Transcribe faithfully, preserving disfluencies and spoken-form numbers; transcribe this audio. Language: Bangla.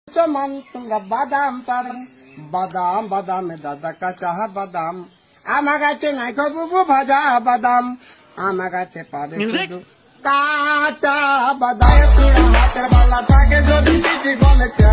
সমান তোমরা বাদাম পাবেন বাদাম বাদামে দাদা কাঁচা বাদাম আমার কাছে নাই বুবু ভাজা বাদাম আমার কাছে পাবে শুধু কাঁচা বাদাম হাতে বালা থাকে যদি সিটি বলে